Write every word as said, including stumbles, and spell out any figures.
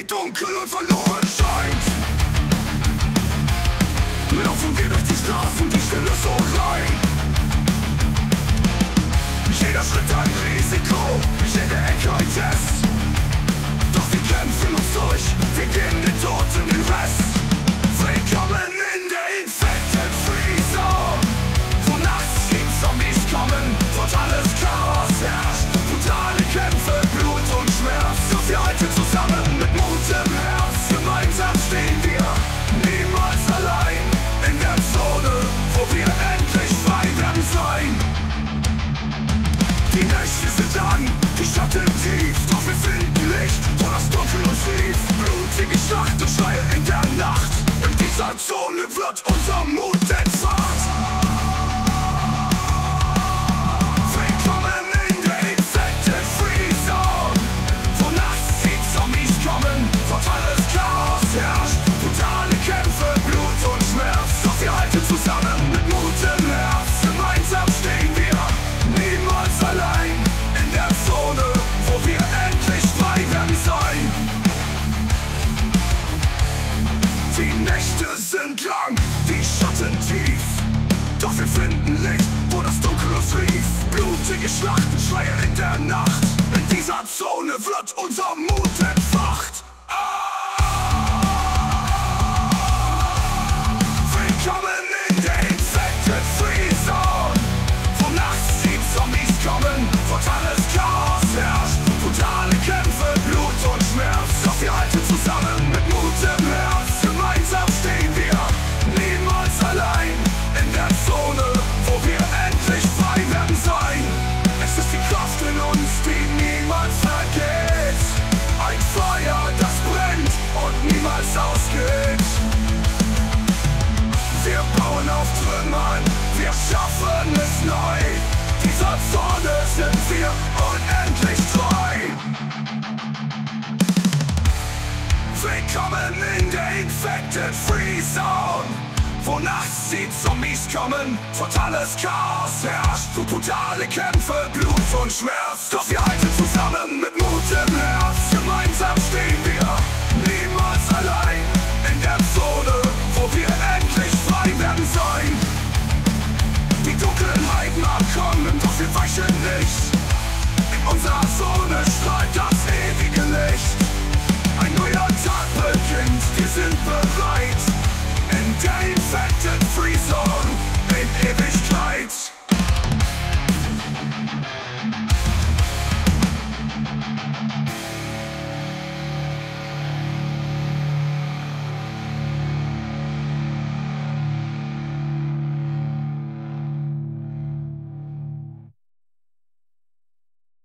dunkel und verloren scheint. Laufen wir durch die Straßen, die Stille so rein. Jeder Schritt ein Risiko, jede Ecke ein Test. Doch wir kämpfen uns durch, wir gehen den Tod in den Rest. Willkommen in der Infected Free Zone, wo nachts die Zombies kommen, totales Chaos herrscht. Brutale Kämpfe, Blut und Schmerz, doch wir halten zusammen mit Mut im Herz. Gemeinsam stehen wir, niemals allein, in der Zone, wo wir endlich frei werden sein. Die Nächte sind lang, die Schatten tief, doch wir finden Licht, wo das Dunkel uns rief. Blutige Schlacht und Schreie in der Nacht, in dieser Zone wird unser Mut entfacht. Willkommen in der Infected Free Zone, wo nachts die Zombies kommen, totales Chaos herrscht. Brutale Kämpfe, Blut und Schmerz, doch wir halten zusammen mit Mut im Herz. Gemeinsam stehen wir, niemals allein, in der Zone, wo wir endlich frei werden sein. Die Nächte sind lang, die Schatten tief, doch wir finden Licht, wo das Dunkel uns rief. Blutige Schlachten, Schreie in der Nacht, in dieser Zone wird unser Mut entfacht. Willkommen in der Infected Free Zone, wo nachts die Zombies kommen, totales Chaos herrscht. Brutale Kämpfe, Blut und Schmerz, doch wir halten zusammen mit Mut im Herz. Gemeinsam stehen wir, niemals allein, in der Zone, wo wir endlich frei werden sein. Es ist die Kraft in uns, die niemals vergeht. Ein Feuer, das brennt und niemals ausgeht. Wir bauen auf Trümmern, wir schaffen es neu. Dieser Zone sind wir unendlich treu. Willkommen in der Infected Free Zone, wo nachts die Zombies kommen, totales Chaos herrscht. Brutale Kämpfe, Blut und Schmerz, doch wir halten zusammen mit Mut im Herz. Gemeinsam stehen wir, niemals allein, in der Zone, wo wir endlich frei werden sein. Die Dunkelheit mag kommen, doch wir weichen nicht. In unserer Zone strahlt das ewige Licht. Ein neuer Tag beginnt, wir sind bereit, in der Infected Free Zone.